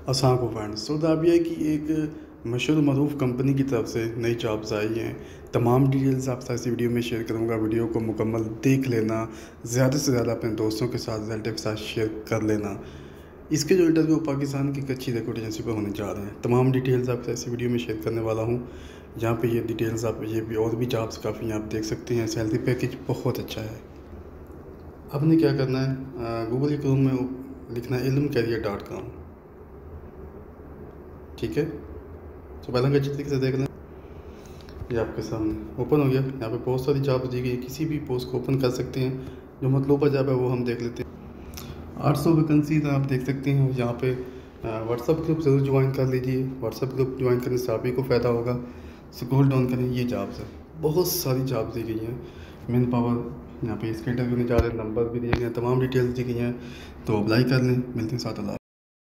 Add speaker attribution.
Speaker 1: अस्सलाम वालेकुम फ्रेंड्स। तो अब यह कि एक मशहूर मरूफ कंपनी की तरफ से नई जॉब्स आई हैं। तमाम डिटेल्स आपके साथ इस वीडियो में शेयर करूंगा। वीडियो को मुकम्मल देख लेना, ज़्यादा से ज़्यादा अपने दोस्तों के साथ, रिलेटिव के साथ शेयर कर लेना। इसके जो इंटरव्यू पाकिस्तान की एक अच्छी रिक्रूट एजेंसी पर होने जा रहे हैं। तमाम डिटेल्स आपके साथ इस वीडियो में शेयर करने वाला हूँ। यहाँ पे ये डिटेल्स आप ये भी और भी जॉब्स काफ़ी आप देख सकते हैं। सैलरी पैकेज बहुत अच्छा है। आपने क्या करना है, गूगल क्रोम में लिखना है ilmcareer.com। ठीक है, तो पहले अच्छी तरीके से देख लें। ये आपके सामने ओपन हो गया। यहाँ पे बहुत सारी जॉब दी गई है, किसी भी पोस्ट को ओपन कर सकते हैं। जो मतलूबा जॉब है वो हम देख लेते हैं। 800 वैकेंसीज आप देख सकते हैं। यहाँ पे व्हाट्सअप ग्रुप ज़रूर ज्वाइन कर लीजिए। व्हाट्सअप ग्रुप ज्वाइन करने से आप ही को फ़ायदा होगा। स्क्रॉल डाउन करें, ये जॉब्स है, बहुत सारी जॉब दी गई हैं। मैन पावर यहाँ पे इसके इंटरव्यू में जा रहे हैं, नंबर भी दिए गए हैं, तमाम डिटेल्स दी गई हैं। तो अप्लाई कर लें। मिलते हैं साथ।